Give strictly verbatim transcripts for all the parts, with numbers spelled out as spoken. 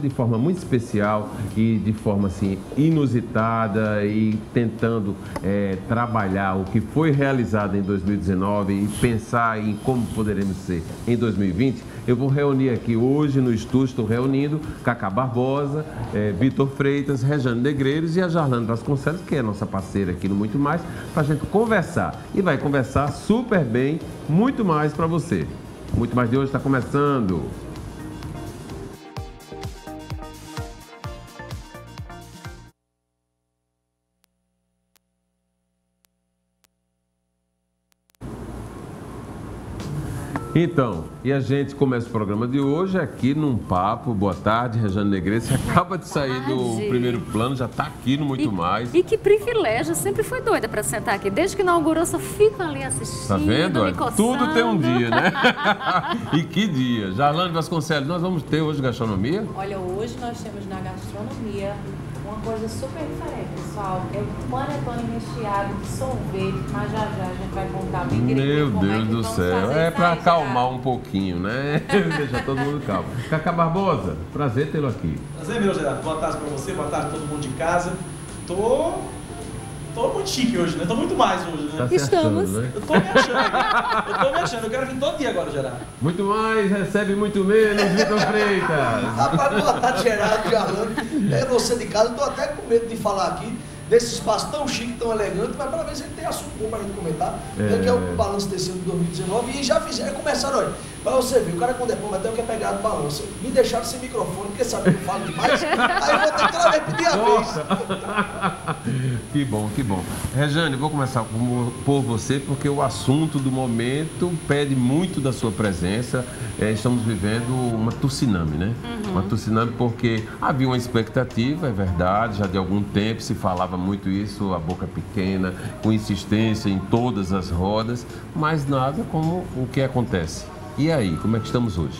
de forma muito especial e de forma assim inusitada e tentando é, trabalhar o que foi realizado em dois mil e dezenove e pensar em como poderemos ser em dois mil e vinte, eu vou reunir aqui hoje no estúdio, estou reunindo Cacá Barbosa, é, Vitor Freitas, Rejane Negreiros e a Jarlane Vasconcelos, que é nossa parceira aqui no Muito Mais, para a gente conversar. E vai conversar super bem, muito mais para você. Muito Mais de hoje está começando. Então, e a gente começa o programa de hoje aqui num papo. Boa tarde, Rejane Negreiros. Você acaba de sair do primeiro plano, já está aqui no Muito e, Mais. E que privilégio, sempre fui doida para sentar aqui. Desde que inaugurou, só fico ali assistindo, tá vendo? me coçando. Tudo tem um dia, né? E que dia. Jarlane Vasconcelos, nós vamos ter hoje gastronomia? Olha, hoje nós temos na gastronomia uma coisa super diferente, pessoal. É o panetone recheado de sorvete, mas já já a gente vai contar bem direitinho. Meu Deus do céu, é para acalmar um pouquinho, né? Deixar todo mundo calmo. Cacá Barbosa, prazer tê-lo aqui. Prazer, meu Gerardo. Boa tarde para você, boa tarde a todo mundo de casa. Tô... Tô muito chique hoje, né? Tô muito mais hoje, né? Tá se Estamos. achando, né? Eu tô me achando. Eu tô me achando. Eu quero vir todo dia agora, Gerardo. Muito mais, recebe muito menos, Vitor Freitas. Rapaz, boa tarde, Gerardo, Jarlane. É você de casa, eu tô até com medo de falar aqui desse espaço tão chique, tão elegante, mas para ver se ele tem assunto bom para a gente comentar. É. Que é o balanço desse ano de dois mil e dezenove. E já fizeram, começaram, olha, para você ver, o cara quando é bom, até o que é pegar do balanço. Me deixaram sem microfone, porque sabe que eu falo demais. Aí eu vou ter que toda vez pedir a vez. Que bom, que bom. Rejane, vou começar por você, porque o assunto do momento pede muito da sua presença. É, estamos vivendo uma tsunami, né? Uhum. Uma tsunami porque havia uma expectativa, é verdade, já de algum tempo se falava muito isso, a boca pequena, com insistência em todas as rodas, mas nada como o que acontece. E aí, como é que estamos hoje?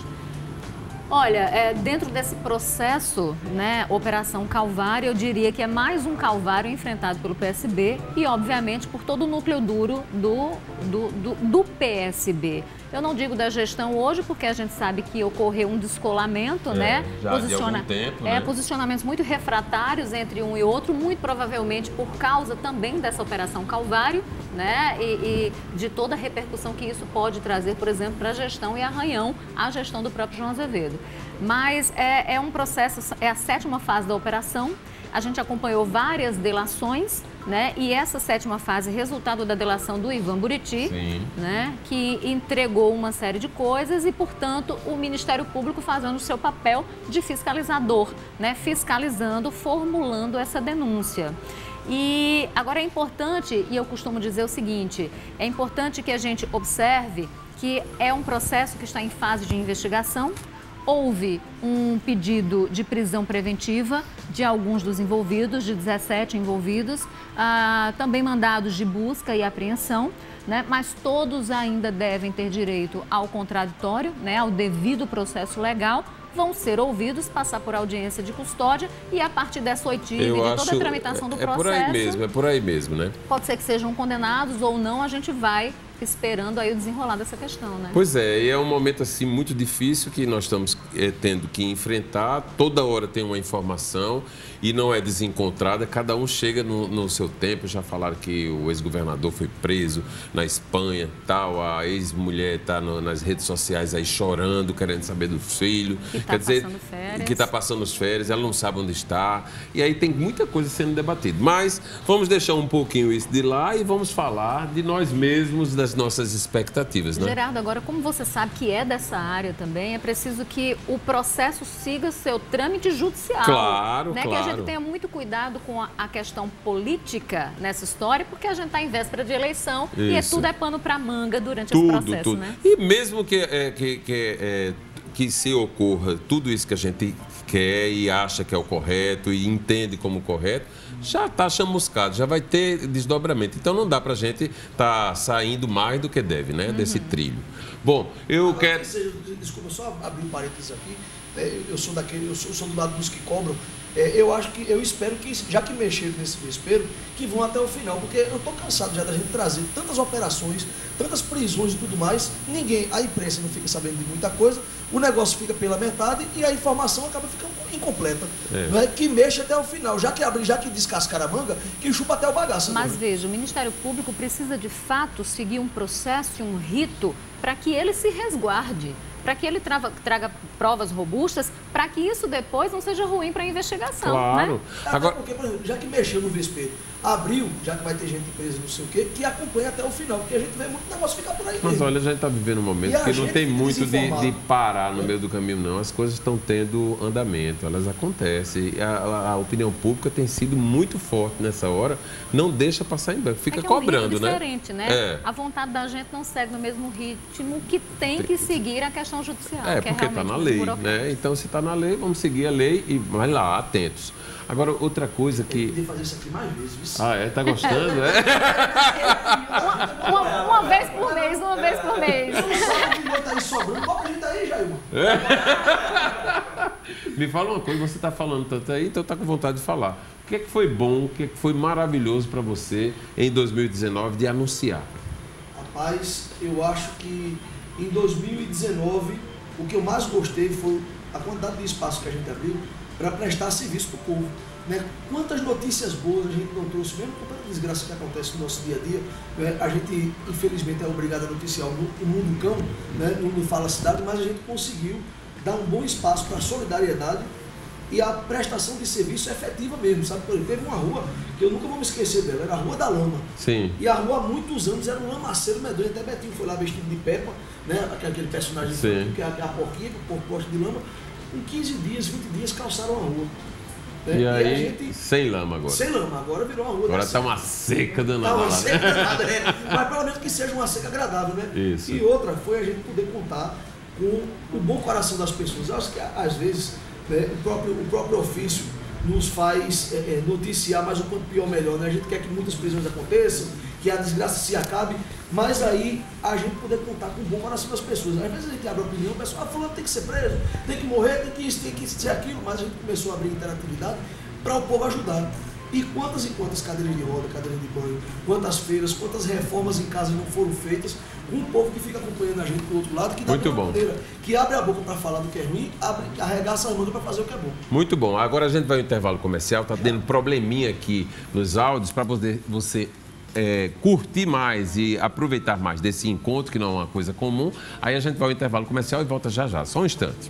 Olha, é, dentro desse processo, né, Operação Calvário, eu diria que é mais um calvário enfrentado pelo P S B e, obviamente, por todo o núcleo duro do, do, do, do P S B. Eu não digo da gestão hoje, porque a gente sabe que ocorreu um descolamento, é, né? Já Posiciona... de algum tempo, é, né? Posicionamentos muito refratários entre um e outro, muito provavelmente por causa também dessa Operação Calvário, né? E, e de toda a repercussão que isso pode trazer, por exemplo, para a gestão e Arranhão, a gestão do próprio João Azevedo. Mas é, é um processo, é a sétima fase da operação. A gente acompanhou várias delações, né? E essa sétima fase, resultado da delação do Ivan Buriti, né? Que entregou uma série de coisas e, portanto, o Ministério Público fazendo o seu papel de fiscalizador, né? Fiscalizando, formulando essa denúncia. E agora é importante, e eu costumo dizer o seguinte, é importante que a gente observe que é um processo que está em fase de investigação. Houve um pedido de prisão preventiva de alguns dos envolvidos, de dezessete envolvidos, ah, também mandados de busca e apreensão, né? Mas todos ainda devem ter direito ao contraditório, né? Ao devido processo legal, vão ser ouvidos, passar por audiência de custódia e a partir dessa oitiva e de toda a tramitação do é, é processo... É por aí mesmo, é por aí mesmo, né? Pode ser que sejam condenados ou não, a gente vai esperando aí o desenrolar dessa questão, né? Pois é, e é um momento assim muito difícil que nós estamos é, tendo que enfrentar. Toda hora tem uma informação e não é desencontrada, cada um chega no, no seu tempo. Já falaram que o ex-governador foi preso na Espanha, tal, a ex-mulher está nas redes sociais aí chorando, querendo saber do filho. Que está passando férias. Que está passando as férias, ela não sabe onde está. E aí tem muita coisa sendo debatida. Mas vamos deixar um pouquinho isso de lá e vamos falar de nós mesmos, das nossas expectativas, né? Gerardo, agora, como você sabe que é dessa área também, é preciso que o processo siga seu trâmite judicial. Claro, né? claro. Que a gente tenha muito cuidado com a, a questão política nessa história, porque a gente está em véspera de eleição. Isso. E é, tudo é pano para manga durante tudo, esse processo, tudo. né? E mesmo que, é, que, que, é, que se ocorra tudo isso que a gente quer e acha que é o correto e entende como correto, já está chamuscado, já vai ter desdobramento. Então não dá para a gente estar tá saindo mais do que deve, né? Uhum. Desse trilho. Bom, eu Agora, quero... Desculpa, só abrir um parênteses aqui. Eu sou daquele, eu sou, eu sou do lado dos que cobram. É, eu acho que, eu espero que, já que mexeram nesse vespeiro, que vão até o final, porque eu estou cansado já da gente trazer tantas operações, tantas prisões e tudo mais, ninguém, a imprensa não fica sabendo de muita coisa, o negócio fica pela metade e a informação acaba ficando incompleta. É. Não é que mexe até o final, já que abre, já que descascar a manga, que chupa até o bagaço. Mas né? veja, o Ministério Público precisa de fato seguir um processo e um rito para que ele se resguarde, para que ele traga, traga provas robustas, para que isso depois não seja ruim para a investigação. Claro. Né? Até Agora... porque, por exemplo, já que mexeu no vespeiro, abriu, já que vai ter gente presa, não sei o quê, que acompanha até o final, porque a gente vê muito negócio ficar por aí Mas mesmo. olha, a gente está vivendo um momento E a que não gente tem fica muito de, desinformado. de parar no meio do caminho, não. As coisas estão tendo andamento, elas acontecem. A, a, a opinião pública tem sido muito forte nessa hora, não deixa passar em branco, fica é que cobrando, é um né? diferente, né? É. A vontade da gente não segue no mesmo ritmo que tem que seguir a questão judicial. É, que porque é está na realmente lei, muito burocrático. né? Então, se está na lei, vamos seguir a lei e vai lá, atentos. Agora, outra coisa Eu que... podia fazer isso aqui mais vezes, viu? Ah, é? Tá gostando, é? Uma, uma, uma vez por mês, uma vez por mês. Só o milhão tá aí sobrando, bota a gente aí, Jailma. Me fala uma coisa, você está falando tanto aí, então está com vontade de falar. O que é que foi bom, o que é que foi maravilhoso para você em dois mil e dezenove de anunciar? Rapaz, eu acho que em dois mil e dezenove, o que eu mais gostei foi a quantidade de espaço que a gente abriu para prestar serviço para o povo. Né? Quantas notícias boas a gente não trouxe, mesmo com tanta desgraça que acontece no nosso dia a dia, né? A gente, infelizmente, é obrigado a noticiar o mundo cão, né? No Fala Cidade, mas a gente conseguiu dar um bom espaço para a solidariedade e a prestação de serviço efetiva mesmo, sabe? Por exemplo, teve uma rua que eu nunca vou me esquecer dela, era a Rua da Lama. Sim. E a rua há muitos anos era um lamaceiro medonho, até Betinho foi lá vestido de Peppa, né? Aquele personagem Sim. que é a, que é a porquinha, que o porco gosta de lama. Em quinze dias, vinte dias, calçaram a rua. Né? E aí, a gente, sem lama agora. sem lama, agora virou uma rua. Agora dessa- está uma seca danada Tá uma lá, né? seca danada, é. Mas pelo menos que seja uma seca agradável, né? Isso. E outra foi a gente poder contar com o bom coração das pessoas. Eu acho que às vezes, né, o, próprio, o próprio ofício nos faz é, é, noticiar mais o quanto pior melhor, né? A gente quer que muitas prisões aconteçam, que a desgraça se acabe, mas aí a gente poder contar com o bom coração das pessoas. Às vezes a gente abre a opinião, o pessoal, ah, fulano tem que ser preso, tem que morrer, tem que isso, tem que ser aquilo, mas a gente começou a abrir interatividade para o povo ajudar. E quantas e quantas cadeiras de roda, cadeiras de banho, quantas feiras, quantas reformas em casa não foram feitas, com um povo que fica acompanhando a gente do outro lado, que dá Muito uma bom. maneira, que abre a boca para falar do que é ruim, abre, arregaça as mangas para fazer o que é bom. Muito bom. Agora a gente vai ao intervalo comercial, tá tendo probleminha aqui nos áudios para poder você é, curtir mais e aproveitar mais desse encontro, que não é uma coisa comum. Aí a gente vai ao intervalo comercial e volta já já. Só um instante.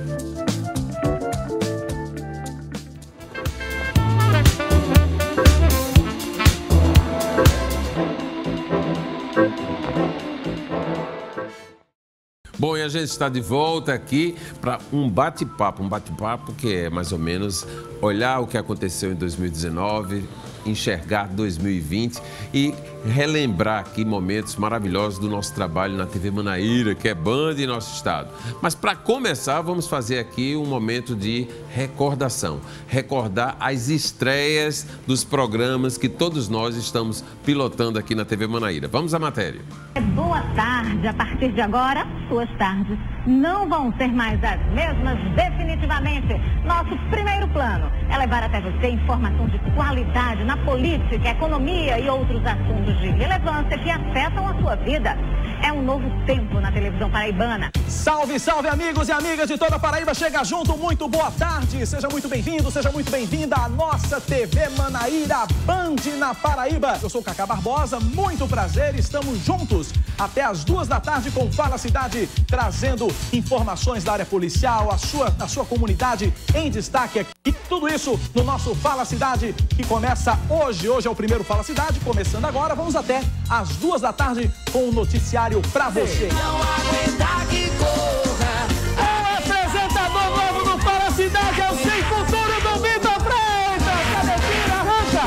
Bom, e a gente está de volta aqui para um bate-papo, um bate-papo que é mais ou menos olhar o que aconteceu em dois mil e dezenove, enxergar dois mil e vinte e relembrar aqui momentos maravilhosos do nosso trabalho na T V Manaíra, que é Band em nosso estado. Mas para começar, vamos fazer aqui um momento de recordação. Recordar as estreias dos programas que todos nós estamos pilotando aqui na T V Manaíra. Vamos à matéria. Boa tarde. A partir de agora, suas tardes não vão ser mais as mesmas definitivamente. Nosso primeiro plano é levar até você informação de qualidade na política, economia e outros assuntos de relevância que afetam a sua vida. É um novo tempo na televisão paraibana. Salve, salve, amigos e amigas de toda a Paraíba. Chega junto, muito boa tarde. Seja muito bem-vindo, seja muito bem-vinda à nossa T V Manaíra Band na Paraíba. Eu sou o Cacá Barbosa, muito prazer. Estamos juntos até as duas da tarde com Fala Cidade, trazendo informações da área policial, a sua, a sua comunidade em destaque aqui. Tudo isso no nosso Fala Cidade, que começa hoje. Hoje é o primeiro Fala Cidade, começando agora. Vamos até às duas da tarde com o noticiário pra você. Não aguenta que corra. O apresentador novo do Fala Cidade é o Sem Futuro do Vitor Freitas. Cadê? Tira, arranca.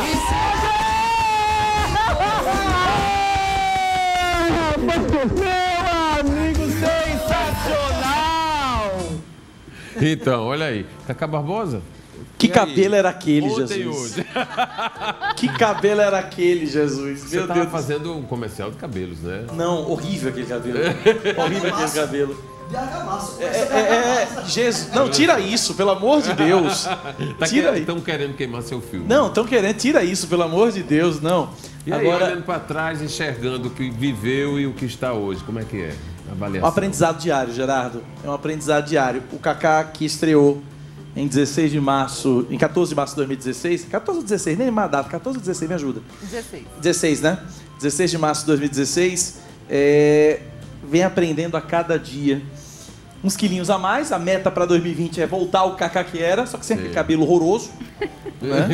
Meu amigo, sensacional. Então, olha aí. Cacá Barbosa? Que E aí? cabelo era aquele, Ontem e Jesus? hoje. Que cabelo era aquele, Jesus? Você Meu estava Deus. fazendo um comercial de cabelos, né? Não, horrível aquele cabelo. Horrível aquele cabelo. De argamassa, É, começa a é, é, argamassa. Jesus. Não, tira isso, pelo amor de Deus. Tá Tira aí. Estão querendo queimar seu filme. Não, estão querendo, tira isso, pelo amor de Deus, não. E aí, Agora, olhando para trás, enxergando o que viveu e o que está hoje, como é que é? avaliação. Um aprendizado diário, Gerardo. É um aprendizado diário. O Kaká, que estreou em dezesseis de março, em quatorze de março de dois mil e dezesseis, quatorze ou dezesseis, nem lembro a data, quatorze ou dezesseis, me ajuda. dezesseis. dezesseis, né? dezesseis de março de dois mil e dezesseis, é, vem aprendendo a cada dia. Uns quilinhos a mais, a meta para dois mil e vinte é voltar ao Kaká que era, só que sempre Sim. cabelo horroroso. Né?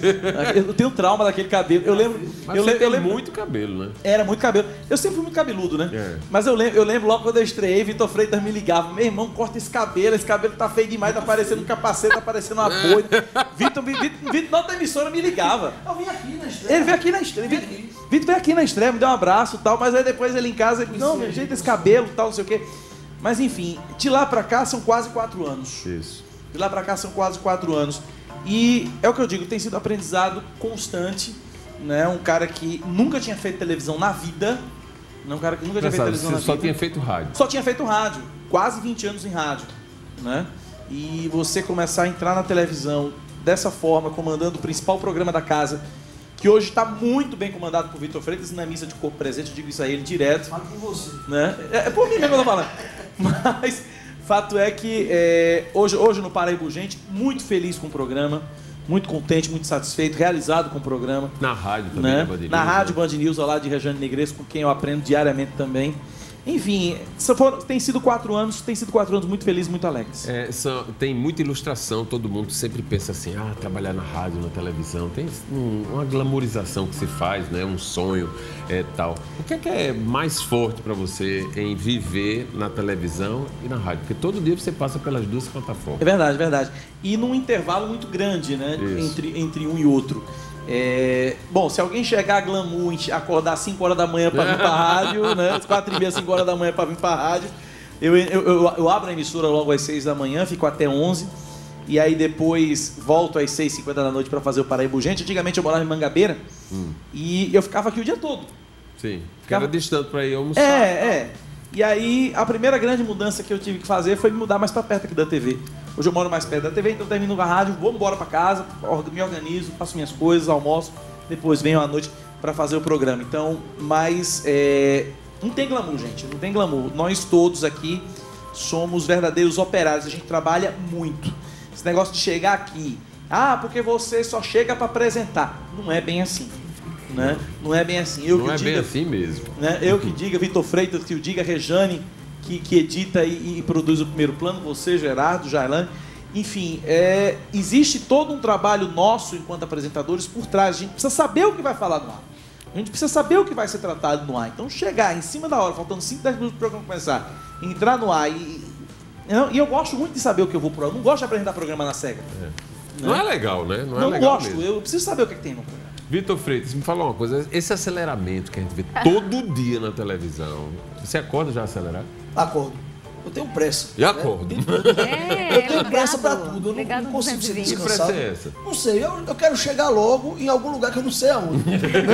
Eu tenho trauma daquele cabelo. Eu lembro. Mas eu você lembro, tem eu lembro muito cabelo, né? Era muito cabelo. Eu sempre fui muito cabeludo, né? É. Mas eu lembro, eu lembro logo quando eu estreiei, Vitor Freitas me ligava. Meu irmão, corta esse cabelo, esse cabelo tá feio demais, tá parecendo um capacete, tá parecendo uma boina. Vitor, Vitor, Vitor, na outra emissora me ligava. Eu vim aqui na estreia. Ele veio aqui na estreia. Vitor, Vitor veio aqui na estreia, me deu um abraço e tal, mas aí depois ele em casa, ele, não, me ajeita esse cabelo e tal, não sei o quê. Mas enfim, de lá pra cá são quase quatro anos. Isso. De lá pra cá são quase quatro anos. E é o que eu digo, tem sido um aprendizado constante, né? Um cara que nunca tinha feito televisão na vida. Um cara que nunca tinha feito televisão Você na só vida. tinha feito rádio. Só tinha feito rádio. Quase vinte anos em rádio, né? E você começar a entrar na televisão dessa forma, comandando o principal programa da casa, que hoje está muito bem comandado por Vitor Freitas, na missa de corpo presente, eu digo isso a ele direto. Fala por você. Né? É, é por mim mesmo que eu tô falando. Mas fato é que é, hoje, hoje no Paraíba Urgente, muito feliz com o programa, muito contente, muito satisfeito, realizado com o programa. Na rádio também, Né? na Band News, Na rádio né? Band News, ao lado de Rejane Negresco, com quem eu aprendo diariamente também. Enfim, só foram- tem sido quatro anos, tem sido quatro anos muito felizes, muito alegres. É, são- tem muita ilustração, todo mundo sempre pensa assim, ah, trabalhar na rádio, na televisão, tem um- uma glamorização que se faz, né, um sonho é, tal. O que é que é mais forte para você em viver na televisão e na rádio? Porque todo dia você passa pelas duas plataformas. É verdade, é verdade. E num intervalo muito grande, né? Isso. Entre, entre um e outro. É, bom, se alguém chegar a glamour, enche- acordar às cinco horas da manhã para vir para a rádio, né? Às quatro e meia, cinco horas da manhã para vir para a rádio, eu, eu, eu, eu abro a emissora logo às seis da manhã, fico até onze, e aí depois volto às seis e cinquenta da noite para fazer o Paraíba Urgente. Antigamente eu morava em Mangabeira Hum. e eu ficava aqui o dia todo. Sim, porque era distante para ir almoçar. É, é. E aí, a primeira grande mudança que eu tive que fazer foi me mudar mais pra perto aqui da T V. Hoje eu moro mais perto da T V, então eu termino com a rádio, vou embora pra casa, or- me organizo, faço minhas coisas, almoço, depois venho à noite pra fazer o programa. Então, mas é, não tem glamour, gente, não tem glamour. Nós todos aqui somos verdadeiros operários, a gente trabalha muito. Esse negócio de chegar aqui, ah, porque você só chega pra apresentar. Não é bem assim. Né? Não é bem assim. Eu Não que é diga, bem assim mesmo. né? Eu que diga, Vitor Freitas, que o diga, Rejane, que, que edita e, e produz o primeiro plano, você, Gerardo, Jailane. Enfim, é, existe todo um trabalho nosso, enquanto apresentadores, por trás. A gente precisa saber o que vai falar no ar. A gente precisa saber o que vai ser tratado no ar. Então, chegar em cima da hora, faltando cinco, dez minutos para o programa começar, entrar no ar e... E eu gosto muito de saber o que eu vou pro ar. Eu não gosto de apresentar programa na cega. É. Não é legal, né? Não é Não legal gosto. mesmo. Eu preciso saber o que, é que tem no programa. Vitor Freitas, me fala uma coisa, esse aceleramento que a gente vê todo dia na televisão, você acorda já acelerado? Acordo. Eu tenho pressa. E acordo. É, Eu tenho ligado, pressa pra tudo. Eu não, ligado não consigo ser duzentos e vinte. Que pressa descansado. é essa? Não sei, eu, eu quero chegar logo em algum lugar que eu não sei aonde.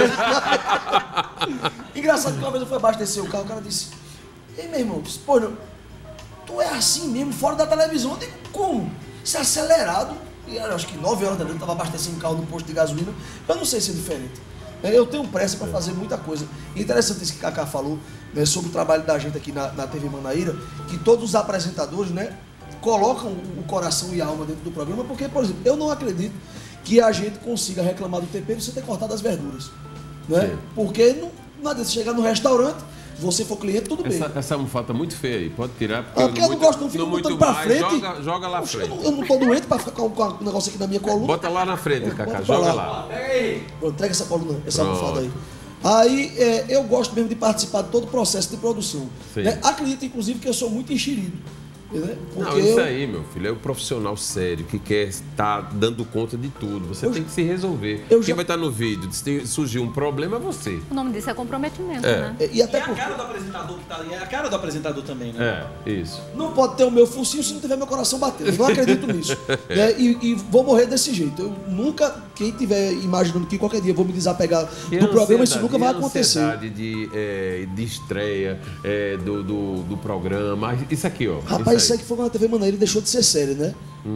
Engraçado que uma vez eu fui abastecer o carro, o cara disse, ei meu irmão, disse, pô, tu é assim mesmo, fora da televisão. Eu digo, como? Isso é acelerado. E eu acho que nove horas da noite eu estava abastecendo o carro no posto de gasolina. Eu não sei se é diferente. É, Eu tenho pressa para fazer muita coisa. E interessante isso que o Kaká falou, né, sobre o trabalho da gente aqui na, na T V Manaíra, que todos os apresentadores, né, colocam o coração e a alma dentro do programa, porque, por exemplo, eu não acredito que a gente consiga reclamar do tempero sem ter cortado as verduras. Né? Sim. Porque não, não adianta você chegar no restaurante, você for cliente, tudo bem. Essa, essa almofada tá muito feia aí, pode tirar. Ah, porque eu não gosto, não fica muito botando pra mais, frente. Joga, joga lá à Poxa, frente. Eu não, eu não tô doente pra ficar com, com o negócio aqui na minha coluna. Bota lá na frente, Cacá, Bota pra joga lá. lá. Pronto, entrega essa coluna, essa Pronto. almofada aí. Aí é, eu gosto mesmo de participar de todo o processo de produção. Sim. Né? Acredito, inclusive, que eu sou muito enxerido. Né? Não, Porque isso eu, aí, meu filho, é o profissional sério que quer estar dando conta de tudo. Você Eu tem já- que se resolver. eu Quem já- vai estar no vídeo, se surgir um problema, é você. O nome disso é comprometimento, É. né? E até E a porque cara do apresentador que tá ali, é a cara do apresentador também, né? É, isso. não pode ter o meu focinho se não tiver meu coração batendo. Eu não acredito nisso. Né? E, e vou morrer desse jeito. Eu nunca, quem tiver imaginando que qualquer dia eu vou me desapegar E do a programa, isso ansiedade, nunca e vai a acontecer. ansiedade de, é, de estreia é, do, do, do programa. Isso aqui, ó. Rapaz, isso aí que foi na T V Manaíra e deixou de ser sério, né?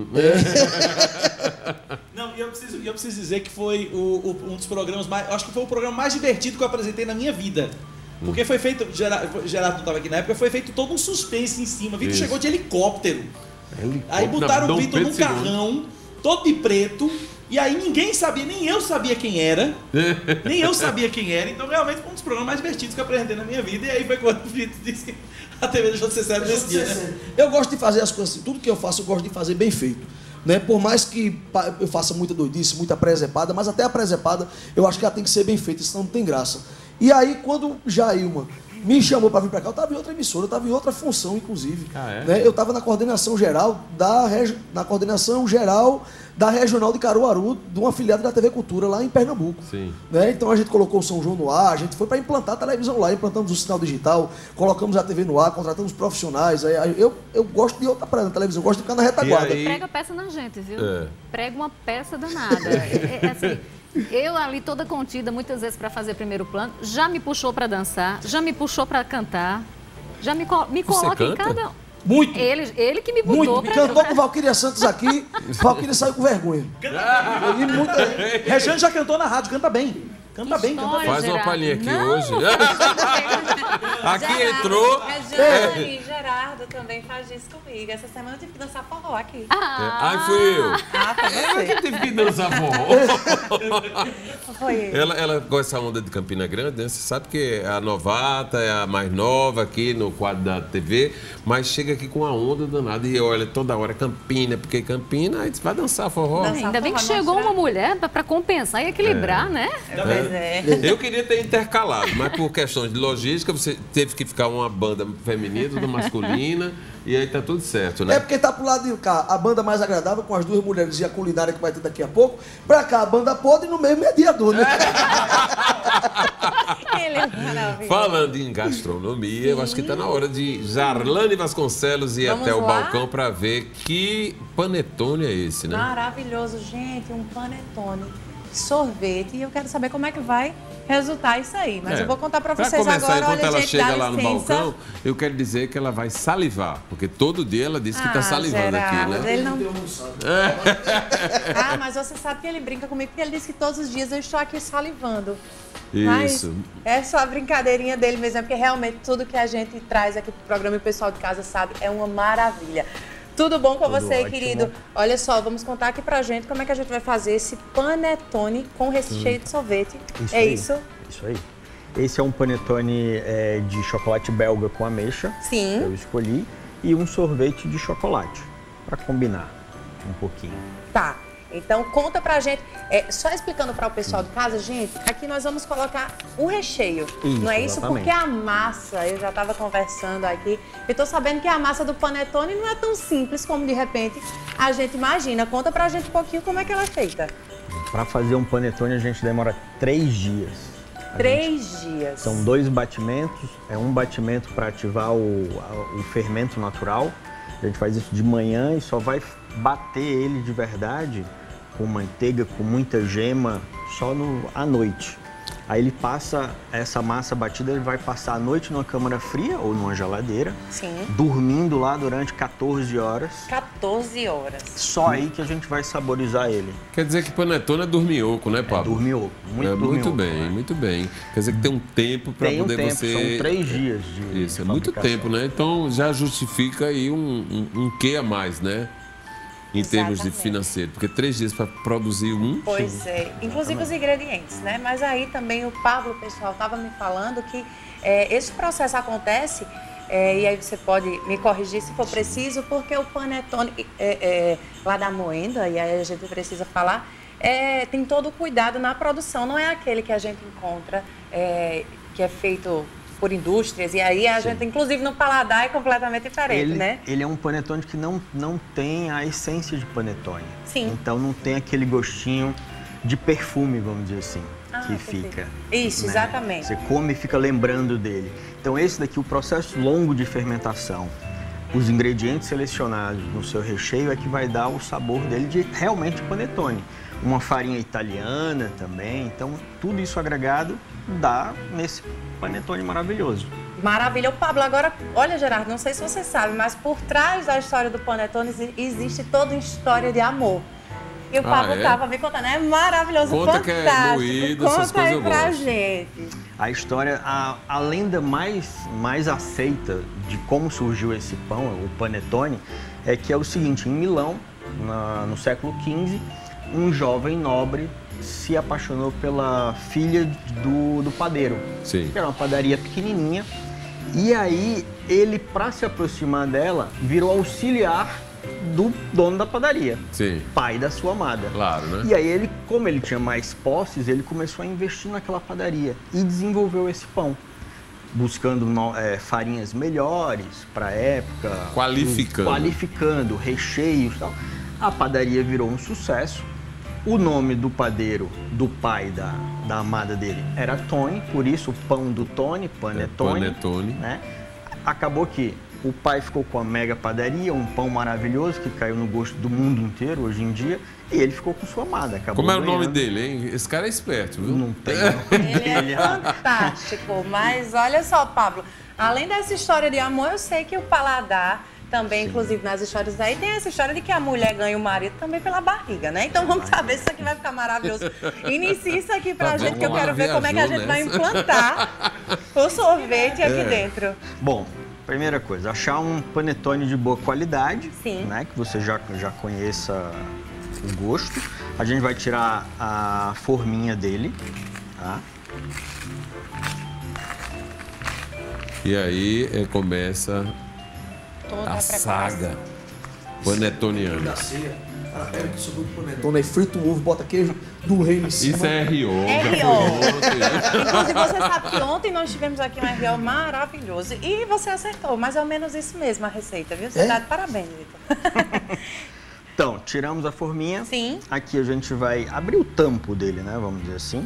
Não, e eu preciso, e eu preciso dizer que foi o, o- um dos programas mais. Acho que foi o programa mais divertido que eu apresentei na minha vida. Porque foi feito, Gerardo, Gerardo não estava aqui na época, foi feito todo um suspense em cima. Vitor chegou de helicóptero. helicóptero. Aí botaram o Vitor num carrão, todo de preto. E aí ninguém sabia, nem eu sabia quem era. Nem eu sabia quem era. Então realmente foi um dos programas mais divertidos que eu apresentei na minha vida. E aí foi quando o Vitor disse que a T V deixou de ser sério nesse dia, né? Eu gosto de fazer as coisas assim, tudo que eu faço eu gosto de fazer bem feito. Né? Por mais que eu faça muita doidice, muita presepada, mas até a presepada eu acho que ela tem que ser bem feita, senão não tem graça. E aí quando Jailma me chamou para vir para cá, eu estava em outra emissora, eu estava em outra função, inclusive. Ah, é? Né? Eu estava na coordenação geral da regi... na coordenação geral da Regional de Caruaru, de uma afiliada da T V Cultura lá em Pernambuco. Sim. Né? Então a gente colocou o São João no ar, a gente foi para implantar a televisão lá, implantamos o sinal digital, colocamos a T V no ar, contratamos profissionais. Aí, eu, eu gosto de outra praia na televisão, eu gosto de ficar na retaguarda. Aí... Prega peça na gente, viu? É. Prega uma peça danada. é, é assim... Eu ali toda contida, muitas vezes para fazer primeiro plano, já me puxou para dançar, já me puxou para cantar, já me, co me coloca em cada... Muito. Ele, ele que me botou. Muito. Cantou com Valquíria Santos aqui, Valquíria saiu com vergonha. Ah. E muita... Regiane já cantou na rádio, canta bem. Canta bem, canta bem. Faz uma palhinha aqui não. hoje. Aqui Gerardo, entrou. Regiane e Gerardo também faz isso comigo. Essa semana eu tive que dançar forró aqui. Ah, Ai, fui eu. Ah, foi você. Eu que tive que dançar forró. Foi ele. Ela, ela com essa onda de Campina Grande, né? Você sabe que a novata é a mais nova aqui no quadro da T V, mas chega aqui com a onda danada e olha toda hora Campina, porque Campina, aí vai dançar forró. Dançar Ainda bem que chegou mostrar. uma mulher para compensar e equilibrar, é. né? É. É. Eu queria ter intercalado, mas por questões de logística, você teve que ficar uma banda feminina, outra masculina, e aí tá tudo certo, né? É porque tá pro lado de cá a banda mais agradável, com as duas mulheres e a culinária que vai ter daqui a pouco, pra cá a banda podre e no meio mediador, né? Ele é maravilhoso. Falando em gastronomia, Sim. eu acho que tá na hora de Jarlane Vasconcelos ir Vamos até o lá? balcão pra ver que panetone é esse, né? Maravilhoso, gente, um panetone. Sorvete, e eu quero saber como é que vai resultar isso aí. Mas é. eu vou contar para vocês pra agora. Enquanto olha, ela gente, chega lá no balcão, eu quero dizer que ela vai salivar, porque todo dia ela diz que está ah, salivando Gerardo, aqui, né? Ele não... ah, mas você sabe que ele brinca comigo, porque ele diz que todos os dias eu estou aqui salivando. Isso. Mas é só a brincadeirinha dele mesmo, é porque realmente tudo que a gente traz aqui pro programa e o pessoal de casa sabe é uma maravilha. Tudo bom com Tudo você, ótimo. querido? Olha só, vamos contar aqui pra gente como é que a gente vai fazer esse panetone com recheio hum. de sorvete. Isso é aí. isso? Isso aí. Esse é um panetone é, de chocolate belga com ameixa. Sim. Que eu escolhi. E um sorvete de chocolate, pra combinar um pouquinho. Tá. Então, conta pra gente, é, só explicando para o pessoal de casa, gente, aqui nós vamos colocar o recheio, isso, não é isso? Exatamente. Porque a massa, eu já estava conversando aqui, eu tô sabendo que a massa do panetone não é tão simples como, de repente, a gente imagina. Conta pra gente um pouquinho como é que ela é feita. Para fazer um panetone, a gente demora três dias. A três gente... dias. São dois batimentos, é um batimento para ativar o, o fermento natural. A gente faz isso de manhã e só vai bater ele de verdade com manteiga, com muita gema, só no, à noite. Aí ele passa essa massa batida, ele vai passar a noite numa câmara fria ou numa geladeira, Sim. dormindo lá durante quatorze horas. quatorze horas. Só aí que a gente vai saborizar ele. Quer dizer que panetone é dorminhoco, né, Pablo? É dorminhoco, muito é, dorminhoco. Muito bem, né? muito bem. Quer dizer que tem um tempo para poder um tempo, você... São três dias de Isso, é muito tempo, né? Então já justifica aí um, um, um quê a mais, né? Em Exatamente. termos de financeiro, porque três dias para produzir um... Pois sim. é, inclusive os ingredientes, né? Mas aí também o Pablo, pessoal, estava me falando que é, esse processo acontece, é, e aí você pode me corrigir se for preciso, porque o panetone é, é, lá da Moenda, e aí a gente precisa falar, é, tem todo o cuidado na produção, não é aquele que a gente encontra, é, que é feito por indústrias, e aí a Sim. gente, inclusive no paladar, é completamente diferente, ele, né? Ele é um panetone que não, não tem a essência de panetone. Sim. Então não tem aquele gostinho de perfume, vamos dizer assim, ah, que perfeito. fica. Isso, né? exatamente. Você come e fica lembrando dele. Então esse daqui, o processo longo de fermentação, os ingredientes selecionados no seu recheio é que vai dar o sabor dele de realmente panetone. Uma farinha italiana também, então tudo isso agregado dá nesse panetone maravilhoso. Maravilha. O Pablo, agora, olha, Gerardo, não sei se você sabe, mas por trás da história do panetone existe toda uma história de amor. E o Pablo estava ah, é? me contando, é maravilhoso, Conta fantástico. Que é moído, Conta essas coisas aí pra eu gosto. gente. A história, a, a lenda mais, mais aceita de como surgiu esse pão, o panetone, é que é o seguinte, em Milão, na, no século quinze, um jovem nobre se apaixonou pela filha do, do padeiro. Sim. Que era uma padaria pequenininha. E aí, ele, para se aproximar dela, virou auxiliar do dono da padaria. Sim. Pai da sua amada. Claro, né? E aí, ele, como ele tinha mais posses, ele começou a investir naquela padaria e desenvolveu esse pão. Buscando é, farinhas melhores para a época. Qualificando. Qualificando, recheios e tal. A padaria virou um sucesso. O nome do padeiro, do pai da, da amada dele, era Tony, por isso o pão do Tony, panetone. É, panetone. Né? Acabou que o pai ficou com a mega padaria, um pão maravilhoso que caiu no gosto do mundo inteiro hoje em dia, e ele ficou com sua amada. Acabou Como é o ganhando. nome dele, hein? Esse cara é esperto, viu? Não tem. Ele é fantástico, mas olha só, Pablo, além dessa história de amor, eu sei que o paladar também, Sim. inclusive nas histórias aí, tem essa história de que a mulher ganha o marido também pela barriga, né? Então vamos saber se isso aqui vai ficar maravilhoso. Inicie isso aqui pra tá gente, bom, que eu quero ver como é que a gente nessa. vai implantar o sorvete aqui é. dentro. Bom, primeira coisa, achar um panetone de boa qualidade, Sim. né? Que você já, já conheça o gosto. A gente vai tirar a forminha dele, tá? E aí é, começa... Toda a, a saga panetoniana. Da ceia, cara, pega o suco do panetone, aí frita o ovo, bota queijo do reino em cima. Isso é R O. R O. Inclusive, você sabe que ontem nós tivemos aqui um R O maravilhoso. E você acertou, mais ou menos isso mesmo, a receita, viu? Você é? Tá de parabéns, Vitor. Então, tiramos a forminha. Sim. Aqui a gente vai abrir o tampo dele, né? Vamos dizer assim.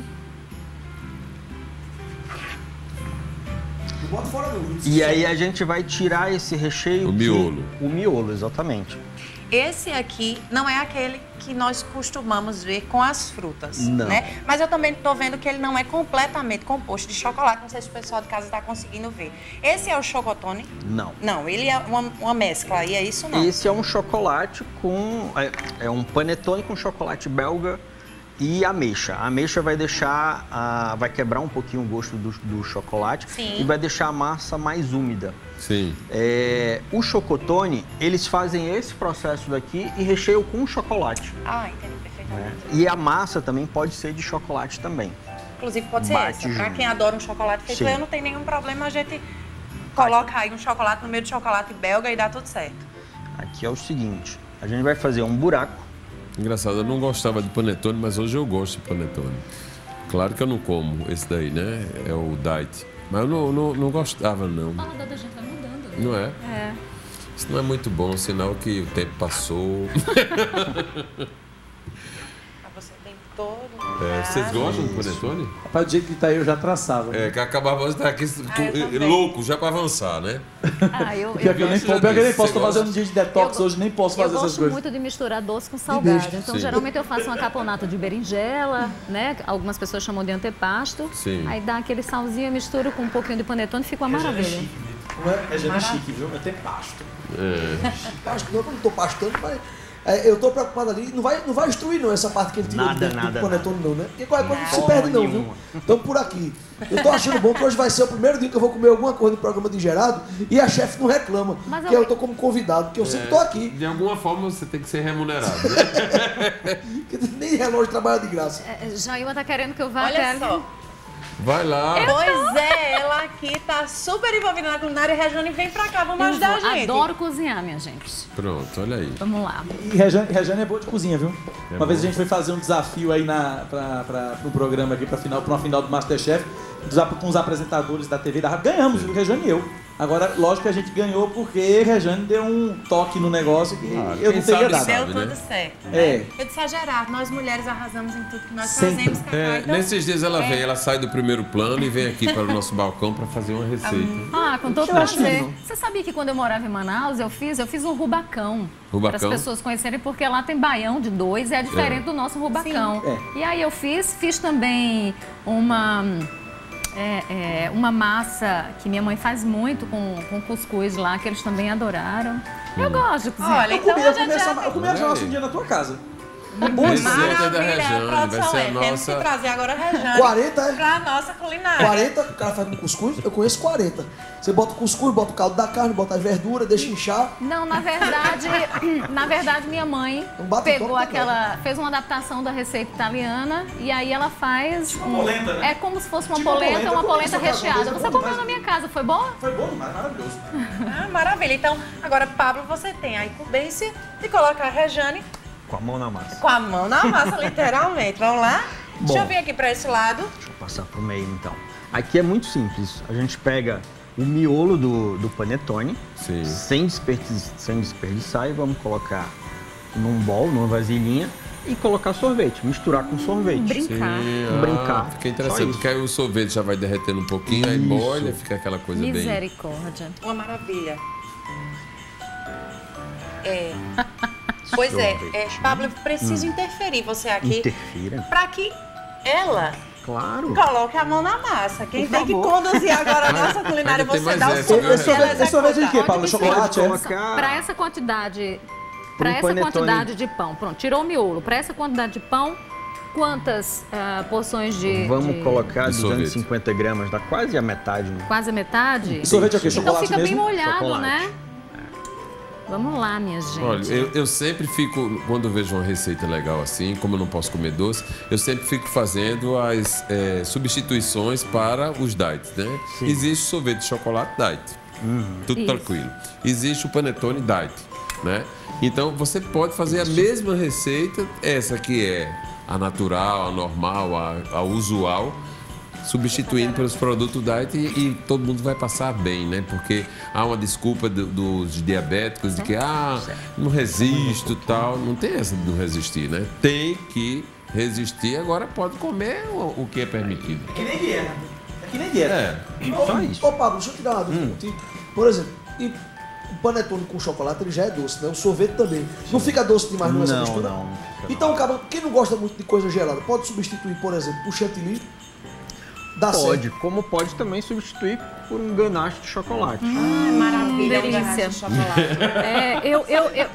Bota fora do... E aí a gente vai tirar esse recheio. O miolo. Que... O miolo, exatamente. Esse aqui não é aquele que nós costumamos ver com as frutas, não. né? Mas eu também estou vendo que ele não é completamente composto de chocolate. Não sei se o pessoal de casa está conseguindo ver. Esse é o chocotone? Não. Não, ele é uma, uma mescla, e é isso não? Esse é um chocolate com... É, é um panetone com chocolate belga e ameixa. A ameixa vai deixar, a, vai quebrar um pouquinho o gosto do, do chocolate. Sim. E vai deixar a massa mais úmida. Sim. É, o chocotone, eles fazem esse processo daqui e recheiam com chocolate. Ah, entendi perfeitamente. É. E a massa também pode ser de chocolate também. Inclusive pode ser Bate essa. Para quem adora um chocolate feito, Sim. eu não tem nenhum problema, a gente coloca aí um chocolate no meio de chocolate belga e dá tudo certo. Aqui é o seguinte, a gente vai fazer um buraco. Engraçado, eu não gostava de panetone, mas hoje eu gosto de panetone. Claro que eu não como esse daí, né? É o diet. Mas eu não, não, não gostava, não. O paladar da gente vai mudando, né? Não é? É. Isso não é muito bom, sinal que o tempo passou. Você tem todo É, vocês gostam do panetone? Rapaz, do jeito que tá aí, eu já traçava. É, que acabava de estar aqui Ah, louco já para avançar, né? Ah, eu, Pior que eu nem, gosto pior que eu nem disso. posso, tô Você fazendo um gosta? dia de detox Eu- hoje, nem posso Eu fazer essas gosto coisas. muito de misturar doce com salgado. Então, Sim. geralmente eu faço uma caponata de berinjela, né? Algumas pessoas chamam de antepasto. Sim. Aí dá aquele salzinho, eu misturo com um pouquinho de panetone e fica uma maravilha. Não é? Regina é chique, viu? É até pasto. Pasto, não, eu não tô pastando, mas é, eu tô preocupado ali. Não vai, não vai instruir, não, essa parte que ele tira Nada, de dentro nada, do panetone, não, né? Porque qualquer coisa não se Porra perde, não, viu? nenhuma. Então, por aqui. Eu tô achando bom que hoje vai ser o primeiro dia que eu vou comer alguma coisa no programa de Gerardo e a chefe não reclama. Mas que eu- eu tô como convidado, porque eu sempre tô aqui. De alguma forma você tem que ser remunerado. Né? Que nem relógio trabalha de graça. É, Jailma tá querendo que eu vá Olha até só. ali. Vai lá. Pois é, ela aqui tá super envolvida na culinária. E Rejane, vem pra cá, vamos Eu ajudar a vou- gente. adoro cozinhar, minha gente. Pronto, olha aí. Vamos lá. E Rejane, Rejane é boa de cozinha, viu? É uma vez bom. a gente foi fazer um desafio aí na, pra, pra, pro programa aqui, pra, final, pra uma final do Masterchef, dos ap- com os apresentadores da T V da rádio. Ganhamos, viu? Rejane e eu. Agora, lógico que a gente ganhou porque Rejane deu um toque no negócio que Ah, eu quem não teria sabe dado. sabe. Deu tudo né? certo. É. Né? Eu disse a Gerardo, nós mulheres arrasamos em tudo que nós Sempre. fazemos, Cacá. É, Então, nesses dias ela vem, ela sai do primeiro plano e vem aqui para o nosso balcão para fazer uma receita. Ah, com todo Eu acho prazer. lindo. Você sabia que quando eu morava em Manaus, eu fiz, eu fiz um rubacão. Rubacão? Para as pessoas conhecerem, porque lá tem baião de dois, é diferente do nosso rubacão. Sim. E aí eu fiz, fiz também uma... É, é, uma massa que minha mãe faz muito com, com cuscuz lá, que eles também adoraram. Eu gosto de cozinhar. Olha, Eu então comi, a eu gente comi essa, já... eu comi essa massa um dia na tua casa. Receita da Rejane, vai ser a Temos que nossa... trazer agora a Rejane quarenta, é? pra nossa culinária. quarenta, o cara faz com cuscuz, eu conheço quarenta. Você bota o cuscuz, bota o caldo da carne, bota as verduras, deixa inchar. Não, na verdade, na verdade minha mãe Um pegou aquela, fez uma adaptação da receita italiana e aí ela faz Tipo uma polenta, né? É como se fosse uma Tipo uma polenta, polenta, uma eu polenta conheço aquela recheada. polenta, Você bom comeu demais. na minha casa, foi boa? Foi bom demais, maravilhoso. Ah, maravilha. Então, agora, Pablo, você tem a incumbência de colocar a Rejane Com a mão na massa. com a mão na massa, literalmente. Vamos lá? Bom. Deixa eu vir aqui pra esse lado. Deixa eu passar pro meio, então. Aqui é muito simples. A gente pega o miolo do, do panetone, Sim. sem desperdiçar, sem desperdiçar, e vamos colocar num bowl, numa vasilhinha, e colocar sorvete, misturar com sorvete. Brincar. Sim, Um brincar. Fica Só interessante, isso. porque aí o sorvete já vai derretendo um pouquinho, aí Isso. molha, fica aquela coisa bem... Misericórdia. Uma maravilha. É. Pois é, Sorvete. é, Pablo, eu preciso interferir você aqui Interfira. para que ela Claro. coloque a mão na massa. Quem Por tem que favor. conduzir agora a nossa culinária, Ainda tem você mais dá o essa, viu, suco. Esse sorvete- esse sorvete de quê, Paulo? Chocolate, é? colocar... Para essa quantidade, Pro para essa panetone. quantidade de pão, pronto, tirou o miolo. Para essa quantidade de pão, quantas ah, porções de Vamos de- colocar de duzentos e cinquenta gramas, dá quase a metade. Né? Quase a metade? E sorvete é o quê? Então Chocolate fica bem mesmo? molhado, Chocolate. né? Vamos lá, minha gente. Olha, eu, eu sempre fico, quando eu vejo uma receita legal assim, como eu não posso comer doce, eu sempre fico fazendo as é, substituições para os diets, né? Sim. Existe o sorvete de chocolate diet, tudo Isso. tranquilo. Existe o panetone diet, né? Então você pode fazer a mesma receita, essa que é a natural, a normal, a, a usual, substituindo pelos produtos diet e, e todo mundo vai passar bem, né? Porque há uma desculpa do- dos diabéticos de que, ah, não resisto e tal. Não tem essa de não resistir, né? Tem que resistir, agora pode comer o, o que é permitido. É que nem dieta. É que nem dieta. É. Só isso. Ô, Pablo, deixa eu tirar uma dúvida contigo. Por exemplo, e o panetone com chocolate ele já é doce, né? O sorvete também. Não fica doce demais nessa Não, mistura? não, não fica Então, cara, quem não gosta muito de coisa gelada, pode substituir, por exemplo, o chantilly? Dá Pode, certo. como pode também substituir por um ganache de chocolate. Ai, maravilha, delícia. um garrafa de chocolate. É, eu, eu, eu...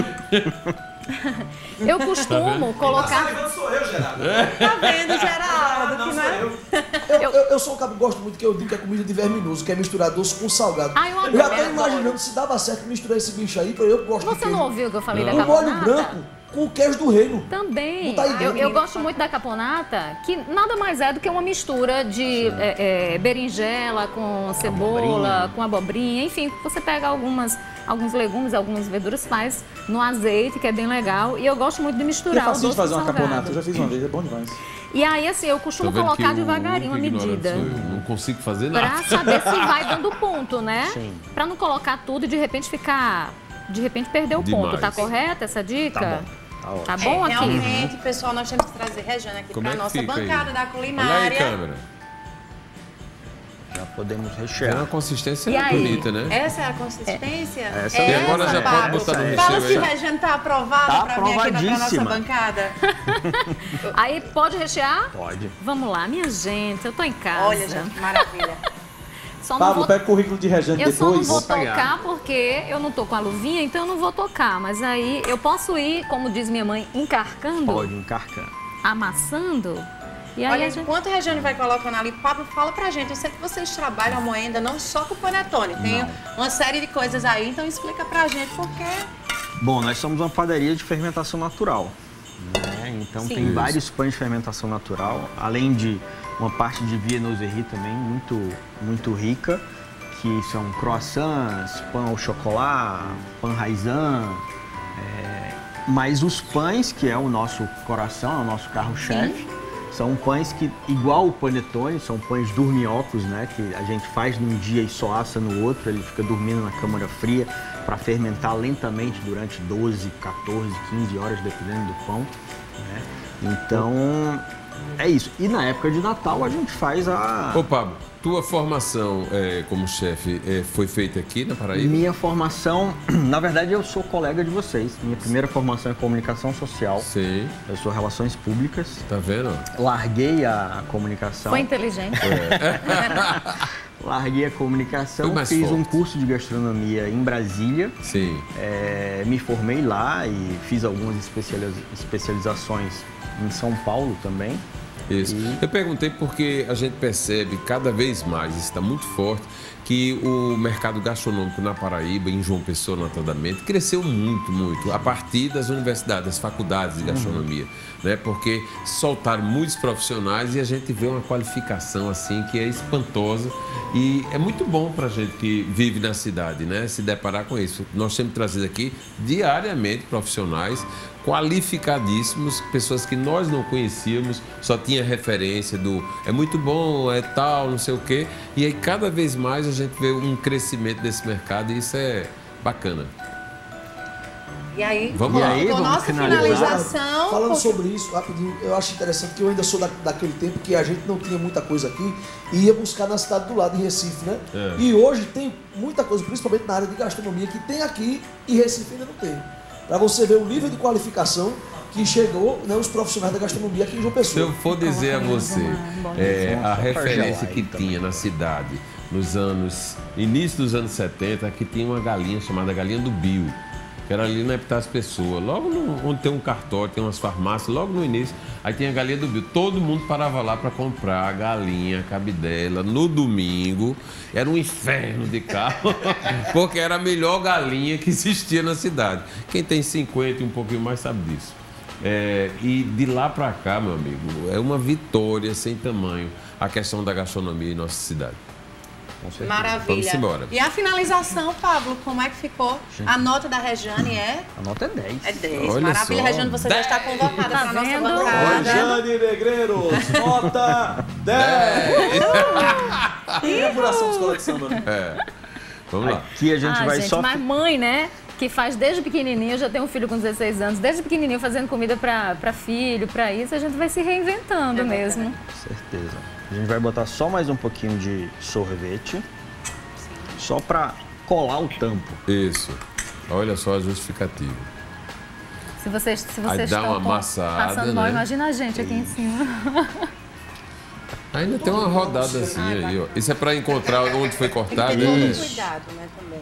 eu costumo colocar... sou eu, Gerardo. Tá vendo, Geraldo? Que não é... Eu, eu, eu sou um cara que gosto muito que eu digo que é comida de verminoso, que é misturar doce com salgado. Ah, eu adoro. já tô imaginando se dava certo misturar esse bicho aí, porque eu gosto de Você queijo. não ouviu o que eu falei da O molho caponata? branco com o queijo do reino. Também. Botar aí Eu, dentro. eu gosto muito da caponata, que nada mais é do que uma mistura de é, é, berinjela com cebola, Abobrinha. com abobrinha. Enfim, você pega algumas, alguns legumes, algumas verduras, faz no azeite, que é bem legal. E eu gosto muito de E é misturar o fácil de doce fazer com uma salgado. caponata. Eu já fiz uma vez, é bom demais. E aí, assim, eu Tô costumo vendo colocar que o devagarinho a único ignorante medida. sou eu. Não consigo fazer nada. Pra saber se vai dando ponto, né? Sim. Pra não colocar tudo e de repente ficar... De repente perder o Demais. ponto. Tá correta essa dica? Tá bom, tá ótimo. Tá bom É, aqui? realmente, pessoal, nós temos que trazer Rejane aqui Como para é a que nossa fica aí? bancada da Olha aí, culinária. câmera. Já podemos É uma rechear. consistência E aí? bonita, né? Essa é a consistência? Essa é E agora essa, já pode Pablo? botar no Fala recheio se aí. Rejane tá aprovada Tá para vir aqui na pra nossa aprovadíssima. bancada. Aí pode rechear? Pode. Vamos lá, minha gente, eu tô em casa. Olha, gente, que maravilha. Só não Pablo, vou, pega o currículo de Rejane eu só não depois. vou Vou pegar. tocar porque eu não tô com a luvinha, então eu não vou tocar. Mas aí eu posso ir, como diz minha mãe, encarcando, Pode, encarcando. amassando. E aí Olha, a gente... enquanto a Rejane vai colocando ali, Pablo, fala pra gente. Eu sei que vocês trabalham moenda não só com panetone, tem uma série de coisas aí, então explica pra gente porque... Bom, nós somos uma padaria de fermentação natural. Né? Então Sim. tem Isso. vários pães de fermentação natural, além de uma parte de viennoiserie também muito, muito rica, que são croissants, pão ao chocolate, pão raisin. é, Mas os pães, que é o nosso coração, é o nosso carro-chefe, são pães que, igual o panetone, são pães dorminhocos, né? Que a gente faz num dia e só assa no outro, ele fica dormindo na câmara fria para fermentar lentamente durante doze, quatorze, quinze horas, dependendo do pão. Né? Então, é isso. E na época de Natal a gente faz a... Ô, Pablo, tua formação é, como chefe é, foi feita aqui na Paraíba? Minha formação, na verdade eu sou colega de vocês. Minha primeira formação é comunicação social. Sim, Eu sou relações públicas. tá vendo? Larguei a comunicação. Foi inteligente. larguei a comunicação, fiz forte. um curso de gastronomia em Brasília. Sim. É, me formei lá e fiz algumas especializa especializações em São Paulo também. Isso. E... Eu perguntei porque a gente percebe cada vez mais, isso está muito forte, que o mercado gastronômico na Paraíba, em João Pessoa, notadamente, cresceu muito, muito, a partir das universidades, das faculdades de gastronomia, uhum. né? Porque soltaram muitos profissionais e a gente vê uma qualificação assim que é espantosa e é muito bom para a gente que vive na cidade, né? Se deparar com isso. Nós temos trazido aqui diariamente profissionais qualificadíssimos, pessoas que nós não conhecíamos, só tinha referência do é muito bom, é tal, não sei o quê. E aí cada vez mais a gente vê um crescimento desse mercado e isso é bacana. E aí, vamos com, lá. com a nossa finalização... Falando porque... sobre isso, rapidinho, eu acho interessante que eu ainda sou da, daquele tempo que a gente não tinha muita coisa aqui e ia buscar na cidade do lado, em Recife, né? É. E hoje tem muita coisa, principalmente na área de gastronomia, que tem aqui e Recife ainda não tem. Para você ver o nível de qualificação que chegou, né, os profissionais da gastronomia aqui em João Pessoa. Se eu for dizer a você é, a referência que tinha na cidade nos anos, início dos anos setenta, que tinha uma galinha chamada Galinha do Bio, que era ali na Epitácio Pessoa, logo no, onde tem um cartório, tem umas farmácias, logo no início, aí tinha a Galinha do Bio. Todo mundo parava lá para comprar a galinha, a cabidela, no domingo. Era um inferno de carro, porque era a melhor galinha que existia na cidade. Quem tem cinquenta e um pouquinho mais sabe disso. É, e de lá para cá, meu amigo, é uma vitória sem tamanho a questão da gastronomia em nossa cidade. Maravilha. Vamos embora. E a finalização, Pablo, como é que ficou? Gente, a nota da Rejane é? A nota é dez. É dez. Olha Maravilha, só. Rejane, você dez. já está convocada Tá para a nossa vendo? bancada. Rejane Negreiros, nota dez. E a apuração de escola de samba, né? É. Vamos lá. Aqui a gente ah, vai gente, só... Mas mãe, né? Que faz desde pequenininho, eu já tenho um filho com dezesseis anos, desde pequenininho fazendo comida para filho, para isso, a gente vai se reinventando é mesmo. Com certeza. A gente vai botar só mais um pouquinho de sorvete, só para colar o tampo. Isso. Olha só a justificativa. Se vocês, se vocês Aí dá estão uma amassada, passando mal, né? imagina a gente aqui em cima. Ainda tem uma rodada assim aí, ó. Isso é para encontrar onde foi cortado, tem né? que ter cuidado, né, também.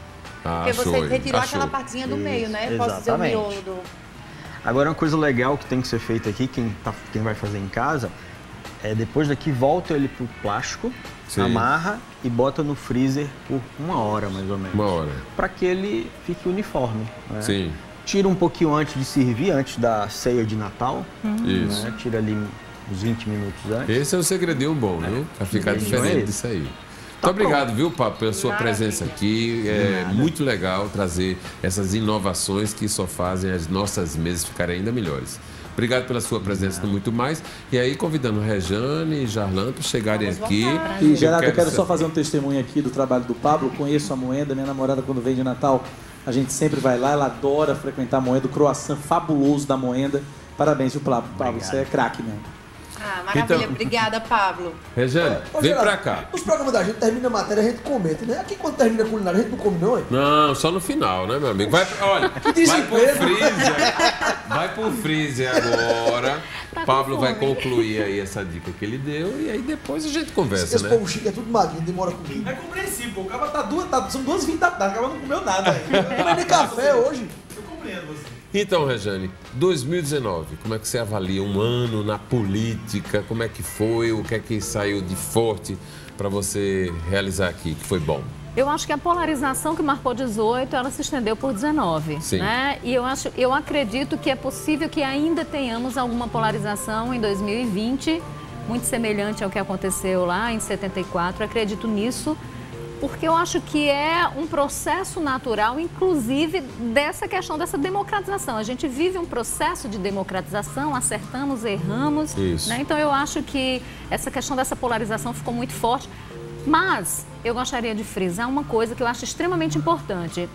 Ah, Porque você achou, retirou achou. aquela partezinha do Isso, meio, né? Eu posso dizer o miolo do... Agora, uma coisa legal que tem que ser feita aqui, quem, tá, quem vai fazer em casa, é depois daqui volta ele pro plástico, Sim. amarra e bota no freezer por uma hora, mais ou menos. Uma hora. Para que ele fique uniforme, né? Sim. Tira um pouquinho antes de servir, antes da ceia de Natal. Isso. Né? Tira ali uns vinte minutos antes. Esse é o segredinho bom, viu? Para ficar diferente disso aí. Muito Tá obrigado, pronto. viu, Pablo, pela sua Maravilha. presença aqui. É muito legal trazer essas inovações que só fazem as nossas mesas ficarem ainda melhores. Obrigado pela sua presença no Muito Mais. E aí, convidando Rejane e Jarlan para chegarem Vamos aqui. voltar. E, Gerardo, eu quero saber. só fazer um testemunho aqui do trabalho do Pablo. Conheço a Moenda, minha namorada, quando vem de Natal, a gente sempre vai lá, ela adora frequentar a Moenda, o croissant fabuloso da Moenda. Parabéns, viu, Pablo? Pablo, você é craque mesmo. Ah, maravilha. Então- Obrigada, Pablo. Rejane, Ô, vem Geraldo, pra cá. Os programas da gente termina a matéria, a gente comenta, né? Aqui quando termina a culinária, a gente não come, não, hein? Não, só no final, né, meu amigo? Vai, olha, vai pro desemprego. freezer. Vai pro freezer agora. Tá com Pablo vai fome. concluir aí essa dica que ele deu e aí depois a gente conversa, Esse né? povo chique é tudo magrinho, demora comigo. É compreensível, o cara tá duas, tá, são duas vindas da tarde, o cara não comeu nada ainda. Não tomei nem café hoje. Eu compreendo você. Então, Rejane, dois mil e dezenove, como é que você avalia um ano na política? Como é que foi? O que é que saiu de forte para você realizar aqui, que foi bom? Eu acho que a polarização que marcou dezoito, ela se estendeu por dezenove, Sim. né? E eu acho, eu acredito que é possível que ainda tenhamos alguma polarização em dois mil e vinte, muito semelhante ao que aconteceu lá em setenta e quatro. Acredito nisso, porque eu acho que é um processo natural, inclusive dessa questão dessa democratização. A gente vive um processo de democratização, acertamos, erramos, Isso. né? Então eu acho que essa questão dessa polarização ficou muito forte. Mas eu gostaria de frisar uma coisa que eu acho extremamente importante,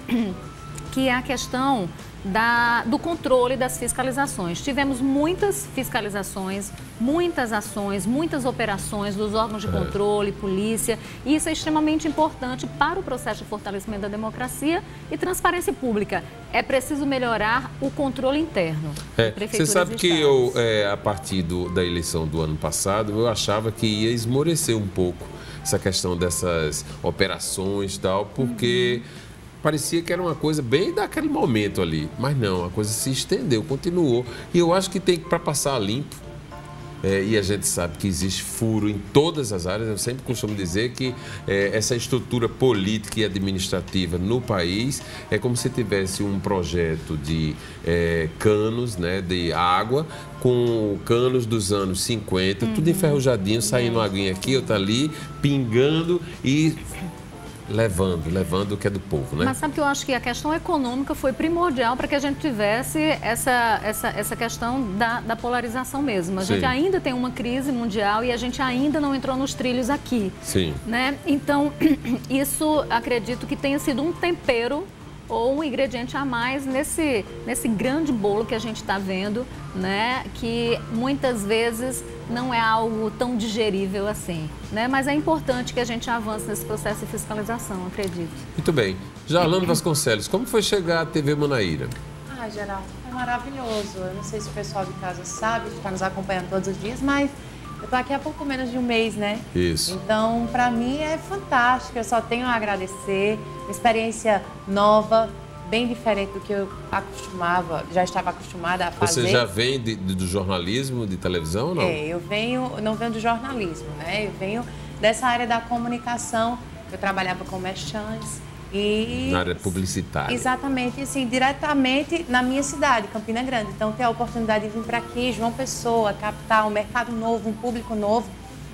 que é a questão da, do controle das fiscalizações. Tivemos muitas fiscalizações, muitas ações, muitas operações dos órgãos de controle, polícia, e isso é extremamente importante para o processo de fortalecimento da democracia e transparência pública. É preciso melhorar o controle interno. É, de você prefeituras sabe e que estados. eu, é, a partir do, da eleição do ano passado, eu achava que ia esmorecer um pouco essa questão dessas operações e tal, porque parecia que era uma coisa bem daquele momento ali, mas não, a coisa se estendeu, continuou. E eu acho que tem que, para passar limpo, É, e a gente sabe que existe furo em todas as áreas. Eu sempre costumo dizer que é, essa estrutura política e administrativa no país é como se tivesse um projeto de é, canos, né, de água, com canos dos anos cinquenta, uhum. tudo enferrujadinho, saindo uma aguinha aqui, outra ali, pingando e levando, levando o que é do povo, né? Mas sabe que eu acho que a questão econômica foi primordial para que a gente tivesse essa, essa, essa questão da, da polarização mesmo. A Sim. gente ainda tem uma crise mundial e a gente ainda não entrou nos trilhos aqui. Sim. Né? Então, isso acredito que tenha sido um tempero ou um ingrediente a mais nesse, nesse grande bolo que a gente está vendo, né? Que muitas vezes não é algo tão digerível assim, né? Mas é importante que a gente avance nesse processo de fiscalização, acredito. Muito bem. Jarlane Vasconcelos, como foi chegar à T V Manaíra? Ah, Geraldo, foi maravilhoso. Eu não sei se o pessoal de casa sabe, está nos acompanhando todos os dias, mas eu estou aqui há pouco menos de um mês, né? Isso. Então, para mim é fantástico. Eu só tenho a agradecer. Uma experiência nova, bem diferente do que eu acostumava, já estava acostumada a fazer. Você já vem de, de, do jornalismo, de televisão ou não? É, eu venho, não venho do jornalismo, né? Eu venho dessa área da comunicação. Eu trabalhava com merchants e... Na área publicitária. Exatamente, assim, diretamente na minha cidade, Campina Grande. Então, ter a oportunidade de vir para aqui, João Pessoa, capital, um mercado novo, um público novo,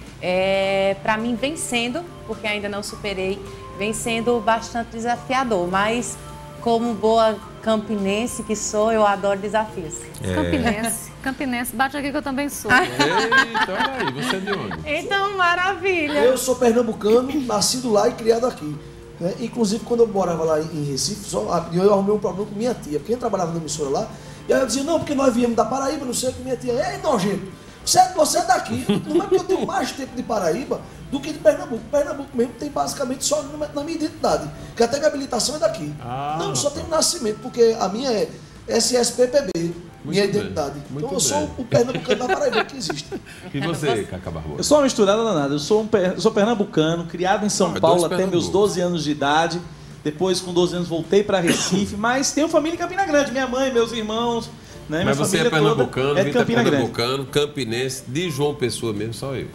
é, para mim vem sendo, porque ainda não superei, vem sendo bastante desafiador, mas como boa campinense que sou, eu adoro desafios. É. Campinense, campinense, bate aqui que eu também sou. Eita, olha aí, você é de onde? Então, maravilha. Eu sou pernambucano, nascido lá e criado aqui. Né? Inclusive, quando eu morava lá em Recife, só, eu arrumei um problema com minha tia, porque eu trabalhava na emissora lá, e aí eu dizia, não, porque nós viemos da Paraíba, não sei o que minha tia, ei, nojento, você, você é daqui, não é porque eu tenho mais tempo de Paraíba do que de Pernambuco. Pernambuco mesmo tem basicamente só na minha identidade, que até que a habilitação é daqui. Ah, não, só tem nascimento, porque a minha é S S P P B, minha bem, identidade. Então eu bem. sou o pernambucano da Paraíba que existe. E você, Cacá Barbosa? Eu sou uma misturada danada. Eu sou, um, eu sou pernambucano, criado em São ah, Paulo até meus doze anos de idade. Depois, com doze anos, voltei para Recife, mas tenho família em Campina Grande. Minha mãe, meus irmãos. Né? Mas você é pernambucano, é Campina Grande. Pernambucano, campinense, de João Pessoa mesmo, só eu.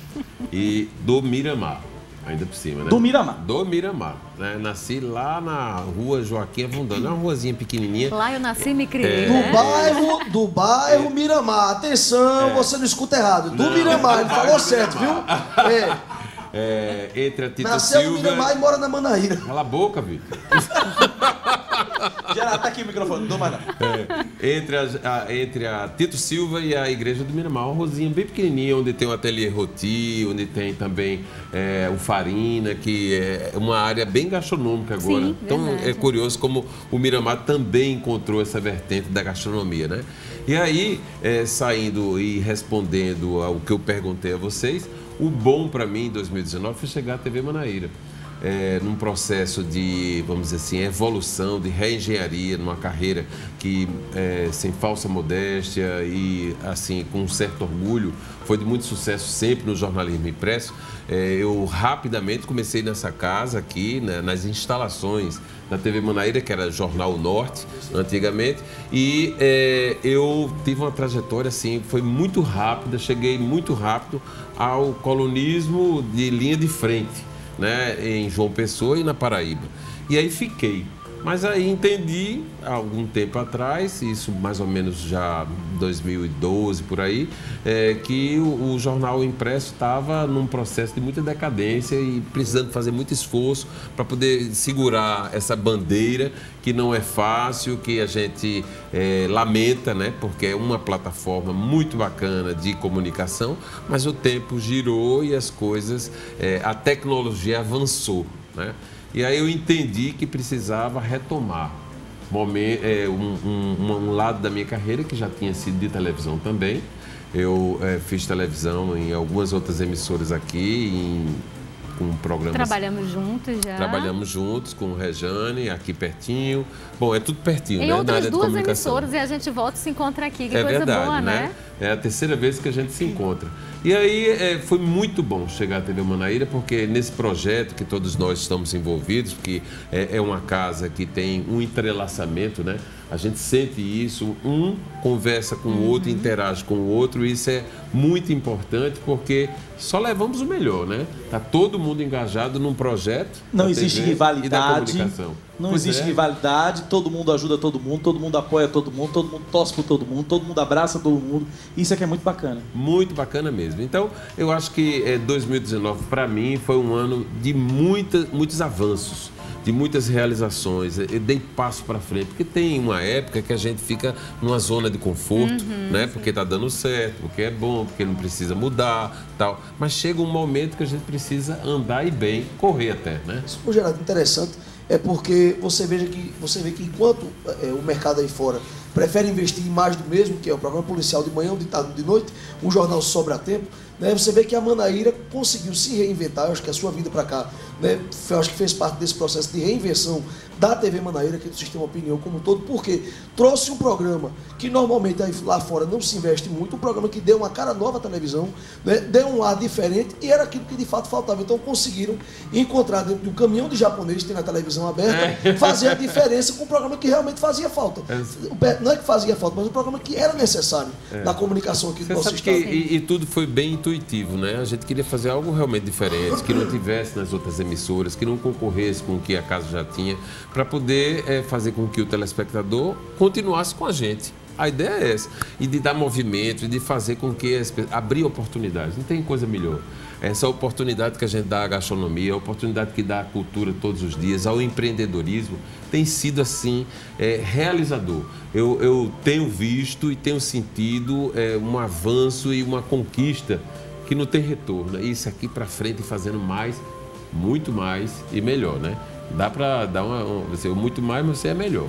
E do Miramar, ainda por cima, né? Do Miramar. Do Miramar. Né? Nasci lá na rua Joaquim Avundando, uma ruazinha pequenininha. Lá eu nasci e me criei, é... né? Do bairro, do bairro é. Miramar. Atenção, é. você não escuta errado. Do não, Miramar, ele falou certo, Miramar. viu? É. É, entre a Tito Nasceu Silva... no Miramar e mora na Manaíra. Cala a boca, Vitor. Geraldo, tá aqui o microfone, não dou mais não. É, entre, a, a, entre a Tito Silva e a Igreja do Miramar, uma rosinha bem pequenininha, onde tem o ateliê Roti, onde tem também é, o Farina, que é uma área bem gastronômica agora. Sim, então verdade. É curioso como o Miramar também encontrou essa vertente da gastronomia, né? E aí, é, saindo e respondendo ao que eu perguntei a vocês, o bom para mim em dois mil e dezenove foi chegar à T V Manaíra. É, num processo de, vamos dizer assim, evolução, de reengenharia, numa carreira que, é, sem falsa modéstia e, assim, com um certo orgulho, foi de muito sucesso sempre no jornalismo impresso. É, eu rapidamente comecei nessa casa aqui, né, nas instalações da T V Manaíra, que era Jornal Norte, antigamente, e é, eu tive uma trajetória, assim, foi muito rápida, cheguei muito rápido ao colunismo de linha de frente, né, em João Pessoa e na Paraíba. E aí fiquei. Mas aí entendi, há algum tempo atrás, isso mais ou menos já em dois mil e doze, por aí, é, que o, o jornal impresso estava num processo de muita decadência e precisando fazer muito esforço para poder segurar essa bandeira, que não é fácil, que a gente é, lamenta, né, porque é uma plataforma muito bacana de comunicação, mas o tempo girou e as coisas, é, a tecnologia avançou, né? E aí eu entendi que precisava retomar momento, é, um, um, um lado da minha carreira que já tinha sido de televisão também. Eu é, fiz televisão em algumas outras emissoras aqui, em, com programas... Trabalhamos juntos já. Trabalhamos juntos com o Rejane, aqui pertinho. Bom, é tudo pertinho, em né? Em outras duas emissoras e a gente volta e se encontra aqui. Que é coisa verdade, boa, né? né? É a terceira vez que a gente se encontra. E aí é, foi muito bom chegar à T V Manaíra, porque nesse projeto que todos nós estamos envolvidos, porque é, é uma casa que tem um entrelaçamento, né? A gente sente isso, um conversa com o outro, interage com o outro, e isso é muito importante, porque só levamos o melhor, né? Tá todo mundo engajado num projeto. Não existe rivalidade. Não Pois existe é. rivalidade, todo mundo ajuda todo mundo, todo mundo apoia todo mundo, todo mundo torce por todo mundo, todo mundo abraça todo mundo. Isso aqui é muito bacana. Muito bacana mesmo. Então, eu acho que é, dois mil e dezenove, para mim, foi um ano de muita, muitos avanços, de muitas realizações. Eu dei passo para frente, porque tem uma época que a gente fica numa zona de conforto, Uhum, né? sim. Porque tá dando certo, porque é bom, porque não precisa mudar, tal. Mas chega um momento que a gente precisa andar e bem, correr até, né? Isso, Geraldo, interessante é porque você veja que você vê que enquanto é, o mercado aí fora prefere investir em mais do mesmo, que é o programa policial de manhã, de tarde, de noite, um jornal Sobra Tempo, né? Você vê que a Manaíra conseguiu se reinventar. Eu acho que a sua vida para cá, né? Eu acho que fez parte desse processo de reinvenção da T V Manaíra, que é do Sistema Opinião como um todo, porque trouxe um programa que normalmente aí lá fora não se investe muito, um programa que deu uma cara nova à televisão, né? Deu um ar diferente e era aquilo que de fato faltava. Então conseguiram encontrar dentro do caminhão de japonês que tem na televisão aberta, É. fazer a diferença com um programa que realmente fazia falta. Não é que fazia falta, mas um programa que era necessário É. na comunicação aqui do Você nosso sabe que estado. e, e tudo foi bem intuitivo, né? A gente queria fazer algo realmente diferente, que não tivesse nas outras emissoras, que não concorresse com o que a casa já tinha, para poder é, fazer com que o telespectador continuasse com a gente. A ideia é essa, e de dar movimento, e de fazer com que as pessoas, abrir oportunidades. Não tem coisa melhor. Essa oportunidade que a gente dá à gastronomia, a oportunidade que dá à cultura todos os dias, ao empreendedorismo, tem sido assim, é, realizador. Eu, eu tenho visto e tenho sentido é, um avanço e uma conquista que não tem retorno. Isso aqui para frente, fazendo mais, muito mais e melhor, né? Dá para dar uma, uma você, muito mais, mas você é melhor.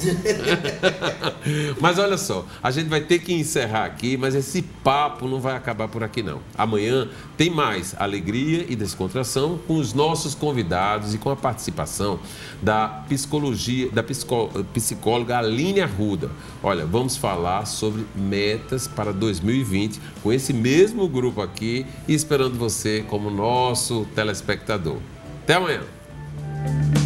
Mas olha só, a gente vai ter que encerrar aqui, mas esse papo não vai acabar por aqui não. Amanhã tem mais alegria e descontração com os nossos convidados e com a participação da psicologia, da psicó, psicóloga Aline Arruda. Olha, vamos falar sobre metas para dois mil e vinte com esse mesmo grupo aqui e esperando você como nosso telespectador. Até amanhã.